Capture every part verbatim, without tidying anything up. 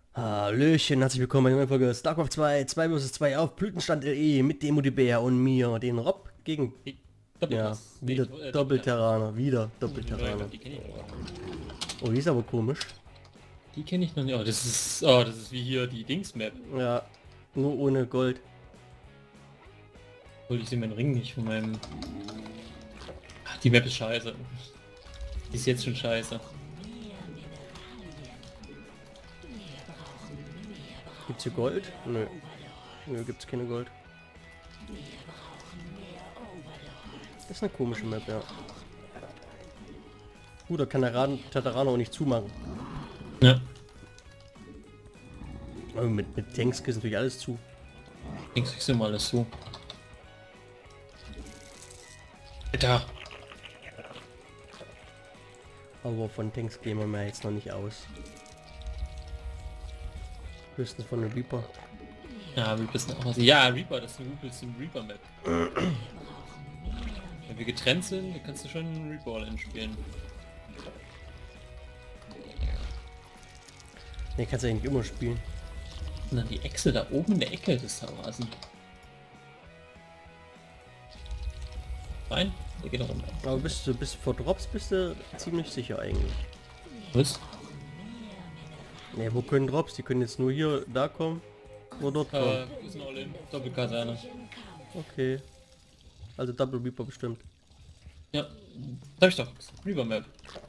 Hallöchen, herzlich willkommen bei der neuen Folge StarCraft zwei, zwei versus zwei auf Blütenstand L E mit dem Multiplayer und mir, den Rob gegen, Die ja, Doppelpass. Nee, wieder äh, Doppelterraner. Doppelterraner, wieder Uh, eine neue Doppelterraner. Map, die kenne ich noch. Oh, die ist aber komisch. Die kenne ich noch nicht. Oh, das ist, oh, das ist wie hier die Dings-Map. Ja, nur ohne Gold. Hol ich sehe meinen Ring nicht von meinem... Ach, die Map ist scheiße. Die ist jetzt schon scheiße. Gibt's hier Gold? Nö. Nö, gibt's keine Gold. Das ist eine komische Map, ja. Uh, da kann der Raden Tataraner auch nicht zumachen. Ja. Aber mit, mit Tanks ist natürlich alles zu. Dings kriegst du mal alles so. Alter. Aber von Tanks gehen wir mir jetzt noch nicht aus. Höchstens von der Reaper. Ja, Reaper ist auch was. Ja, Reaper, das ist eine übelste Reaper-Map. Wenn wir getrennt sind, dann kannst du schon Reaper All-In spielen. Ne, kannst du eigentlich immer spielen. Und dann die Echse da oben in der Ecke des Tarasen. Rein, der geht runter. Aber bist du bis vor Drops bist du ziemlich sicher eigentlich. Was? Ne, wo können Drops? Die können jetzt nur hier, da kommen. Oder dort kommen. Äh, wir sind All-In. Doppelkaserne. Okay. Also Double Reaper bestimmt. Ja, sag ich doch. Reaper Map.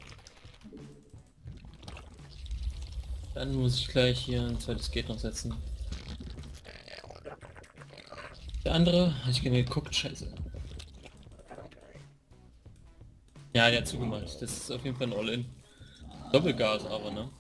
Dann muss ich gleich hier ein zweites Gate noch setzen. Der andere, hab ich gerne geguckt, scheiße. Ja, der hat zugemacht. Das ist auf jeden Fall ein All-In. Doppelgas aber, ne?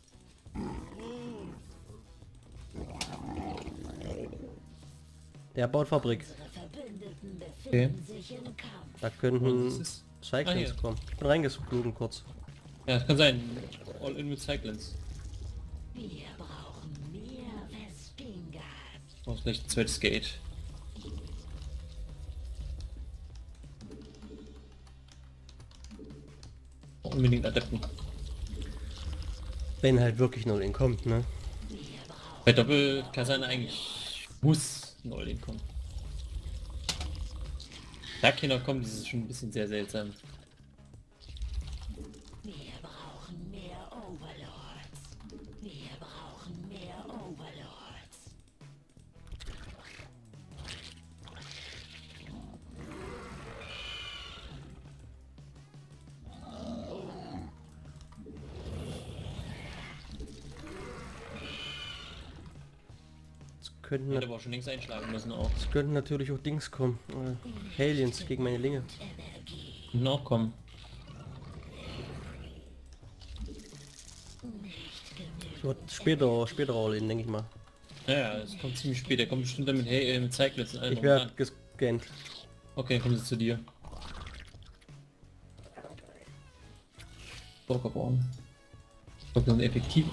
Der baut Fabrik. Okay. Da Und könnten das ist... Cyclings Ah, hier. kommen. Ich bin reingeflogen kurz. Ja, das kann sein. All-In mit Cyclins. Wir brauchen mehr Vespingas. Brauchst gleich ein zweites Gate. Unbedingt Adepten. Wenn halt wirklich noch kommt, ne? Bei Doppelkaserne eigentlich muss ein All-In kommen. Da Kinder kommen, das ist schon ein bisschen sehr seltsam. Wir brauchen mehr Overlords. Wir brauchen mehr Overlords. Es könnten, Hätte aber auch schon links einschlagen müssen auch. es könnten natürlich auch Dings kommen. Äh, Aliens gegen meine Linge. Und auch kommen. So hat später, später All-In, denke ich mal. Ja, ja, es kommt ziemlich spät. Der kommt bestimmt dann mit, hey, äh, mit Cyclins und allem Ich drum und werde dran. gescannt. Okay, dann kommen sie zu dir. Burgerborn. Ich glaube, das sind effektiv.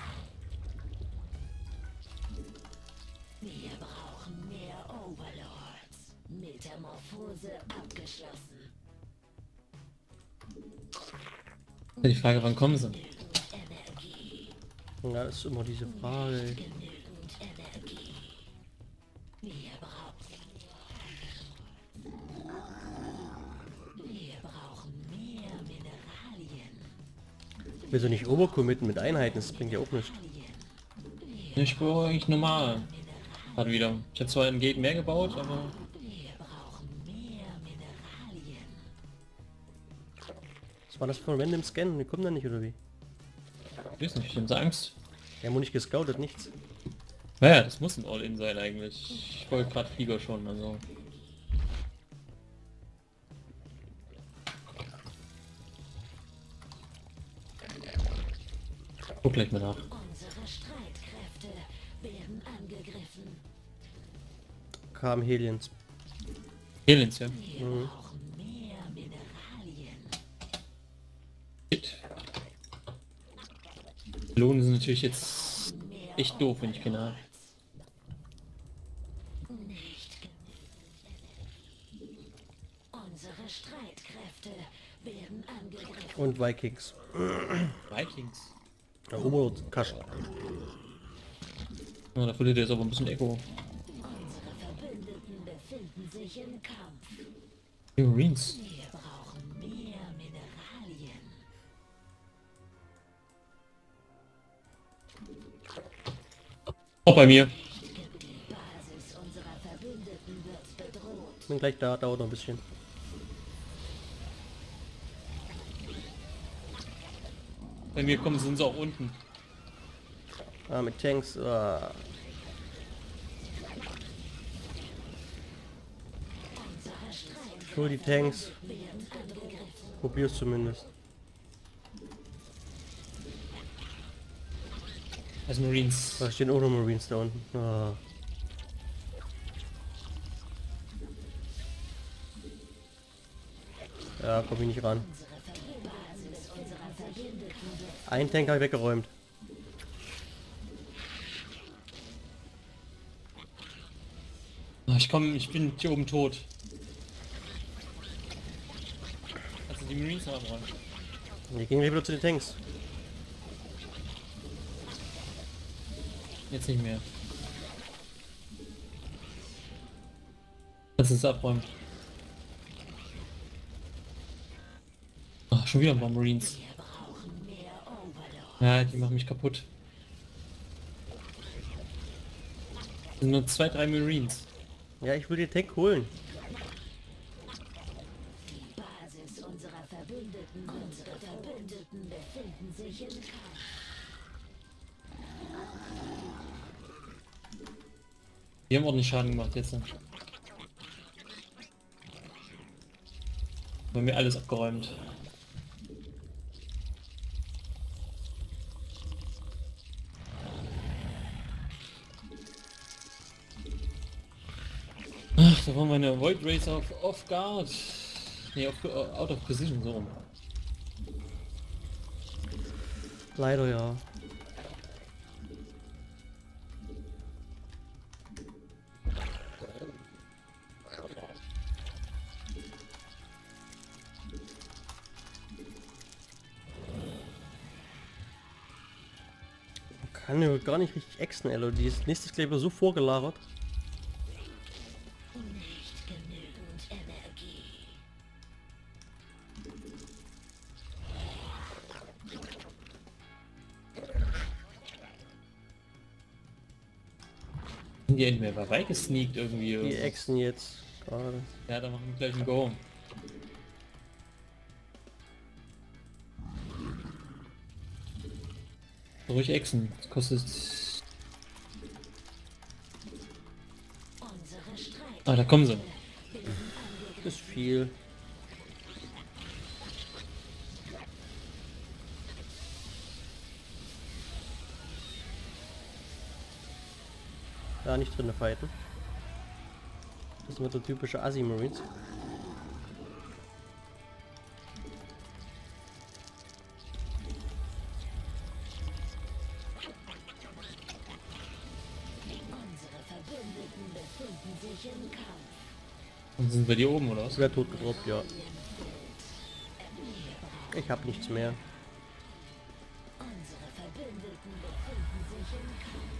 Wir brauchen mehr Overlords. Metamorphose abgeschlossen. Die Frage, wann kommen sie? Energie. Ja, das ist immer diese Frage. Genügend Energie. Wir brauchen... Wir brauchen mehr Mineralien. Willst du nicht overcommitten mit Einheiten? Das bringt ja auch nichts. Ich brauche eigentlich normal. Gerade wieder. Ich habe zwar ein Gate mehr gebaut, aber... Wir brauchen mehr Mineralien. Was war das für ein random Scan? Die kommen da nicht, oder wie? Ich weiß nicht, ich habe so Angst. Die haben wohl nicht gescoutet, nichts. Naja, das muss ein All-In sein eigentlich. Ich wollte gerade Flieger schon, also... Guck gleich mal nach. Unsere Streitkräfte werden angegriffen. Kamen Aliens. Aliens, ja. Wir brauchen mehr Mineralien. Shit. Lohnen sind natürlich jetzt echt doof, wenn ich keine habe. Nicht genug. Unsere Streitkräfte werden angegriffen. Und Vikings. Vikings. Ja, Oberlord Kasch. Oh, da verliert er jetzt aber ein bisschen Echo. Unsere Verbündeten befinden sich im Kampf. Die Marines. Wir brauchen mehr Mineralien. Auch bei mir. Die Basis unserer Verbündeten wird bedroht. Bin gleich da, dauert noch ein bisschen. Bei mir kommen sind sie auch unten. Ah, mit Tanks. Ah. Ich hol die Tanks. Probier's zumindest. Das Marines. Da stehen auch noch Marines da unten. Ah. Ja, komm ich nicht ran. Ein Tank habe ich weggeräumt. Ah, ich komme, ich bin hier oben tot. Also die Marines noch abräumen. Wir gehen wieder zu den Tanks. Jetzt nicht mehr. Kannst du es abräumen. Ach, schon wieder ein paar Marines. Ja, die machen mich kaputt. Das sind nur zwei, drei Marines. Ja, ich will den Tank holen. Die Basis unserer Verbündeten, unsere Verbündeten befinden sich im Kampf. Die haben ordentlich Schaden gemacht jetzt. Haben wir alles abgeräumt. Ach, da war meine Void Race auf Off Guard. Ne, auf, out of Position, so rum. Leider ja. Man kann ja gar nicht richtig exen, L O D. Das nächste ist gleich wieder so vorgelagert. Nicht genügend Energie. Sind die entweder vorbeigesneakt irgendwie? Die oder? exen jetzt gerade. Ja, dann machen wir gleich ein Go. Ruhig exen. Das kostet... Unsere Streit Ah, da kommen sie. Ist viel. Ja, nicht drin fighten. Das sind so typische Assi-Marines. Unsere Verbündeten befinden sich im Kampf. Und sind bei dir oben, oder was? Wer tot gedroppt, ja. Ich hab nichts mehr. Unsere Verbündeten befinden sich im Kampf.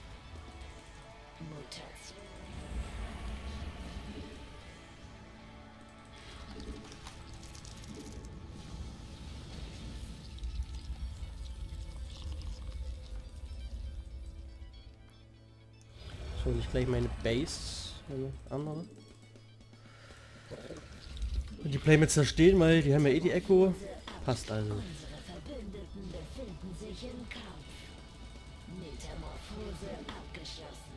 Mutation. So, nicht gleich meine Base. Eine andere. Und die Playmates zerstehen, weil die haben ja eh die Echo. Passt also. Unsere Verbündeten befinden sich im Kampf. Metamorphose abgeschlossen.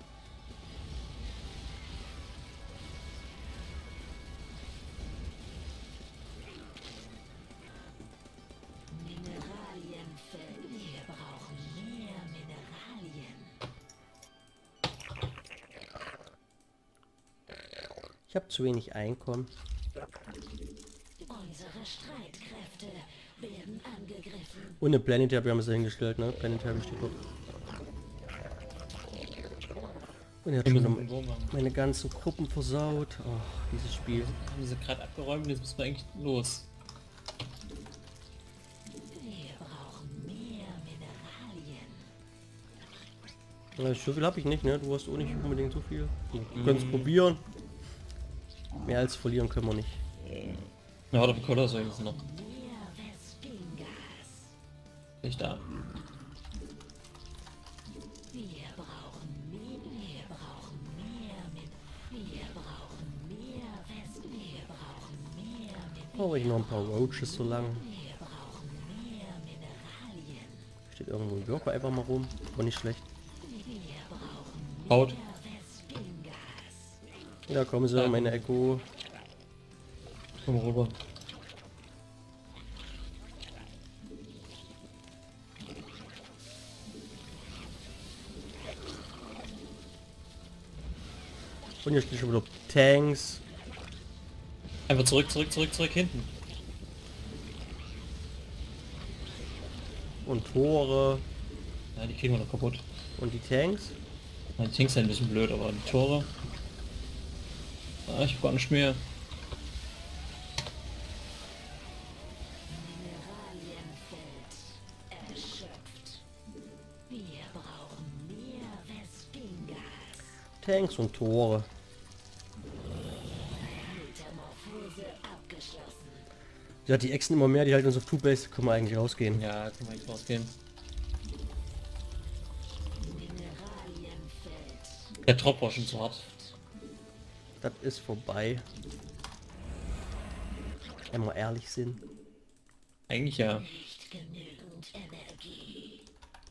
Mineralien für... Wir brauchen mehr Mineralien. Ich habe zu wenig Einkommen. Unsere Streitkräfte werden angegriffen. Und eine Planetary haben sie hingestellt, ne? Planetary steht dort. Und er hat Wir schon müssen noch ein Go machen. meine ganzen Gruppen versaut. Oh, dieses Spiel. Haben sie gerade abgeräumt, jetzt müssen wir eigentlich los. Wir brauchen mehr Mineralien. Ja, so viel habe ich nicht, ne? Du hast auch nicht unbedingt so viel. Wir Mhm. können es probieren. Mehr als verlieren können wir nicht. Ja, warte, Cola soll ich jetzt noch. Nicht da. Wir brauchen mehr, wir brauchen mehr mit, wir brauchen mehr West, wir brauchen mehr mit, Brauche ich noch ein paar Roaches so lang. wir brauchen mehr Mineralien, Steht irgendwo ein Worker einfach mal rum. War nicht schlecht. wir brauchen Haut. mehr Westwinggas. Ja, kommen sie, meine Echo. Komm rüber. Und hier stehen schon wieder Tanks. Einfach zurück, zurück, zurück, zurück, hinten. Und Tore. Ja, die kriegen wir noch kaputt. Und die Tanks. Ja, die Tanks sind ein bisschen blöd, aber die Tore... Ah, ich hab gar nicht mehr. Mineralienfeld erschöpft. Wir brauchen mehr Westwinggas. Tanks und Tore. Metamorphose abgeschlossen. Ja, die Echsen immer mehr, die halten uns auf Two-Base, können wir eigentlich rausgehen. Ja, kann man nicht rausgehen. Mineralienfeld. Der Drop war schon zu hart. Das ist vorbei. Wenn wir ehrlich sind. Eigentlich ja. Nicht genügend Energie.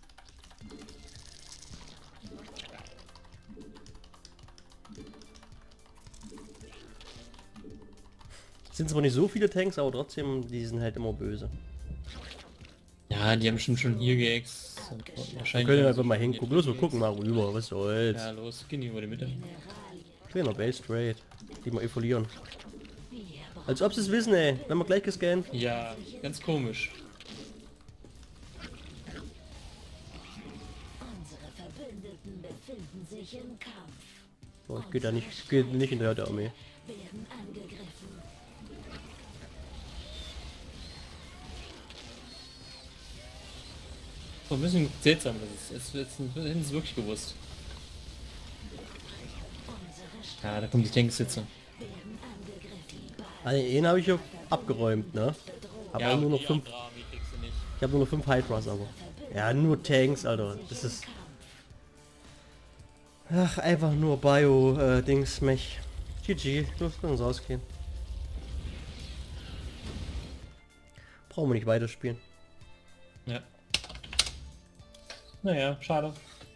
Sind zwar nicht so viele Tanks, aber trotzdem, die sind halt immer böse. Ja, die haben schon schon hier geext. Wir Wahrscheinlich. können einfach mal hingucken. Los, wir gucken mal rüber, was soll's. Ja, los, gehen die über die Mitte. Kleiner Base Trade, die wir eh verlieren. Wir brauchen Als ob sie es wissen, ey. Wenn wir gleich gescannt. Ja, ganz komisch. unsere Verbündeten befinden sich im Kampf. So, ich gehe da nicht, ich geh nicht hinterher der Armee. Werden angegriffen. So ein bisschen seltsam, das ist. Jetzt, jetzt hätten sie wirklich gewusst. Unsere St Ja, da kommen die Tanks jetzt. werden angegriffen. Also den habe ich ja abgeräumt, ne? Aber Ja, nur noch die fünf. andere Armee kriegst du nicht. Ich habe nur noch fünf Hydras, aber. Ja, nur Tanks, Alter. Das ist. Ach, einfach nur Bio, äh, Dings, Mech. G G, los, lass uns rausgehen. Brauchen wir nicht weiterspielen. Ja. Naja, schade.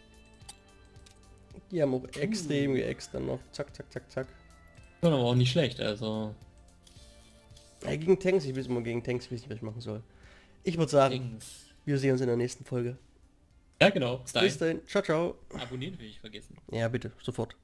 Die haben auch extrem geäxt dann noch. Zack, zack, zack, zack. War aber auch nicht schlecht, also. Ja, gegen Tanks, ich weiß immer gegen Tanks, ich weiß nicht, was ich machen soll. Ich würde sagen, Dings. wir sehen uns in der nächsten Folge. Ja, genau. Bis dahin. Bis dahin, ciao, ciao. Abonnieren will ich vergessen. Ja, bitte, sofort.